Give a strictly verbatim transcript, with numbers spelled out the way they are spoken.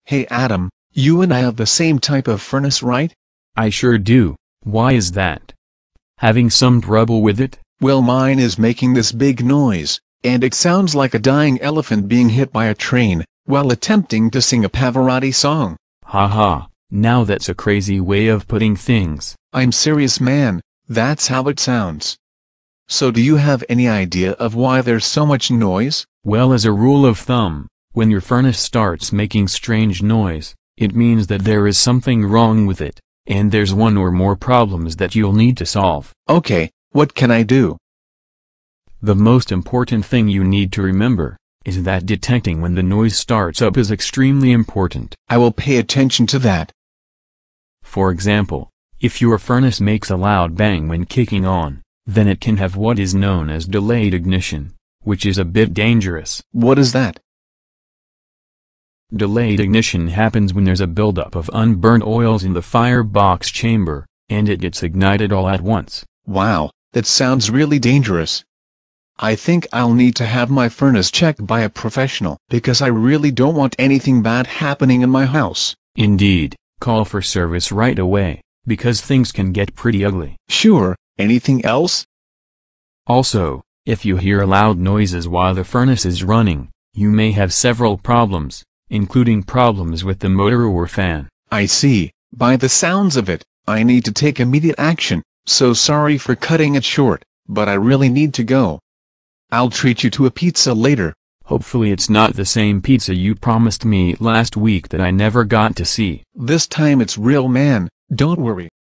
Hey Adam, you and I have the same type of furnace, right? I sure do. Why is that? Having some trouble with it? Well, mine is making this big noise, and it sounds like a dying elephant being hit by a train, while attempting to sing a Pavarotti song. Haha, now that's a crazy way of putting things. I'm serious, man, that's how it sounds. So do you have any idea of why there's so much noise? Well, as a rule of thumb, when your furnace starts making strange noise, it means that there is something wrong with it, and there's one or more problems that you'll need to solve. Okay, what can I do? The most important thing you need to remember is that detecting when the noise starts up is extremely important. I will pay attention to that. For example, if your furnace makes a loud bang when kicking on, then it can have what is known as delayed ignition, which is a bit dangerous. What is that? Delayed ignition happens when there's a buildup of unburned oils in the firebox chamber, and it gets ignited all at once. Wow, that sounds really dangerous. I think I'll need to have my furnace checked by a professional, because I really don't want anything bad happening in my house. Indeed, call for service right away, because things can get pretty ugly. Sure, anything else? Also, if you hear loud noises while the furnace is running, you may have several problems, including problems with the motor or fan. I see. By the sounds of it, I need to take immediate action, so sorry for cutting it short, but I really need to go. I'll treat you to a pizza later. Hopefully it's not the same pizza you promised me last week that I never got to see. This time it's real, man, don't worry.